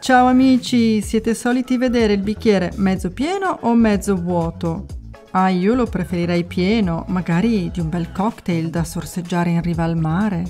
Ciao amici, siete soliti vedere il bicchiere mezzo pieno o mezzo vuoto? Io lo preferirei pieno, magari di un bel cocktail da sorseggiare in riva al mare.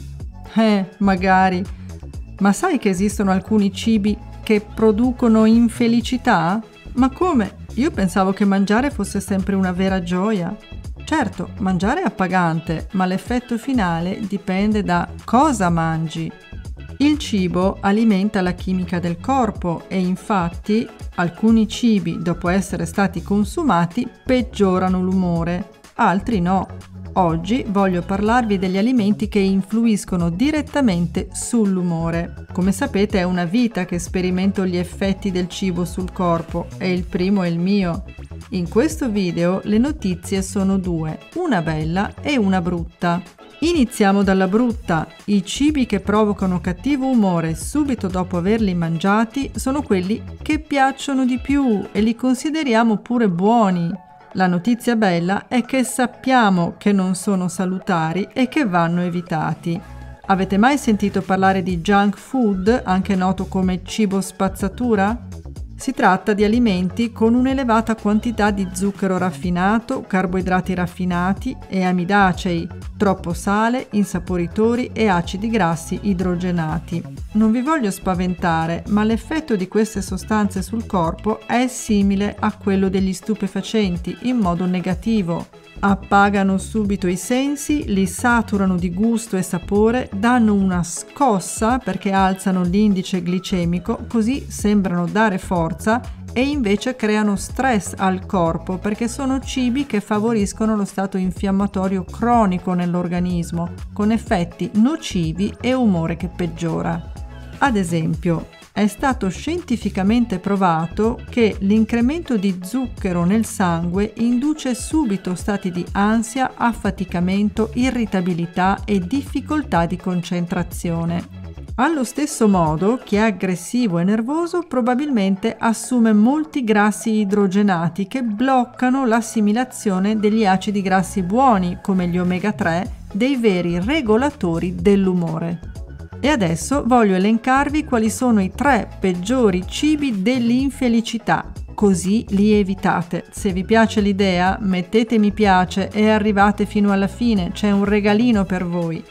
Magari. Ma sai che esistono alcuni cibi che producono infelicità? Ma come? Io pensavo che mangiare fosse sempre una vera gioia. Certo, mangiare è appagante, ma l'effetto finale dipende da cosa mangi. Il cibo alimenta la chimica del corpo e infatti alcuni cibi, dopo essere stati consumati, peggiorano l'umore, altri no. Oggi voglio parlarvi degli alimenti che influiscono direttamente sull'umore. Come sapete è una vita che sperimento gli effetti del cibo sul corpo e il primo è il mio. In questo video le notizie sono due, una bella e una brutta. Iniziamo dalla brutta. I cibi che provocano cattivo umore subito dopo averli mangiati sono quelli che piacciono di più e li consideriamo pure buoni. La notizia bella è che sappiamo che non sono salutari e che vanno evitati. Avete mai sentito parlare di junk food, anche noto come cibo spazzatura? Si tratta di alimenti con un'elevata quantità di zucchero raffinato, carboidrati raffinati e amidacei, troppo sale, insaporitori e acidi grassi idrogenati. Non vi voglio spaventare, ma l'effetto di queste sostanze sul corpo è simile a quello degli stupefacenti, in modo negativo. Appagano subito i sensi, li saturano di gusto e sapore, danno una scossa perché alzano l'indice glicemico, così sembrano dare forza e invece creano stress al corpo perché sono cibi che favoriscono lo stato infiammatorio cronico nell'organismo, con effetti nocivi e umore che peggiora. Ad esempio, è stato scientificamente provato che l'incremento di zucchero nel sangue induce subito stati di ansia, affaticamento, irritabilità e difficoltà di concentrazione. Allo stesso modo, chi è aggressivo e nervoso probabilmente assume molti grassi idrogenati che bloccano l'assimilazione degli acidi grassi buoni, come gli omega 3, dei veri regolatori dell'umore. E adesso voglio elencarvi quali sono i 3 peggiori cibi dell'infelicità, così li evitate. Se vi piace l'idea, mettete mi piace e arrivate fino alla fine, c'è un regalino per voi.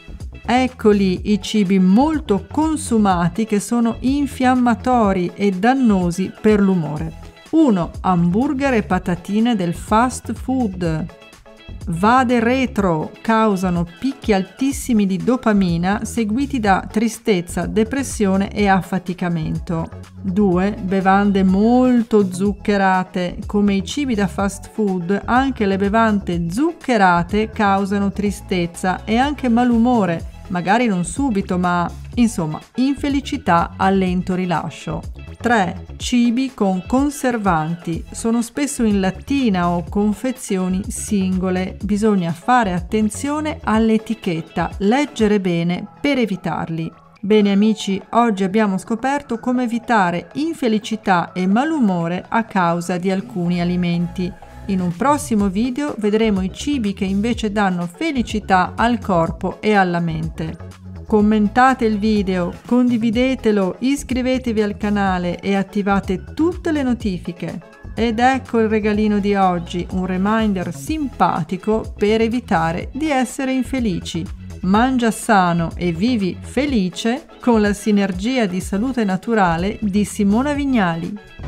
Eccoli i cibi molto consumati che sono infiammatori e dannosi per l'umore. 1. Hamburger e patatine del fast food. Vade retro, causano picchi altissimi di dopamina seguiti da tristezza, depressione e affaticamento. 2. Bevande molto zuccherate. Come i cibi da fast food, anche le bevande zuccherate causano tristezza e anche malumore, magari non subito, ma insomma, infelicità a lento rilascio. 3. Cibi con conservanti. Sono spesso in lattina o confezioni singole. Bisogna fare attenzione all'etichetta, leggere bene per evitarli. Bene amici, oggi abbiamo scoperto come evitare infelicità e malumore a causa di alcuni alimenti. In un prossimo video vedremo i cibi che invece danno felicità al corpo e alla mente. Commentate il video, condividetelo, iscrivetevi al canale e attivate tutte le notifiche. Ed ecco il regalino di oggi, un reminder simpatico per evitare di essere infelici. Mangia sano e vivi felice con la sinergia di salute naturale di Simona Vignali.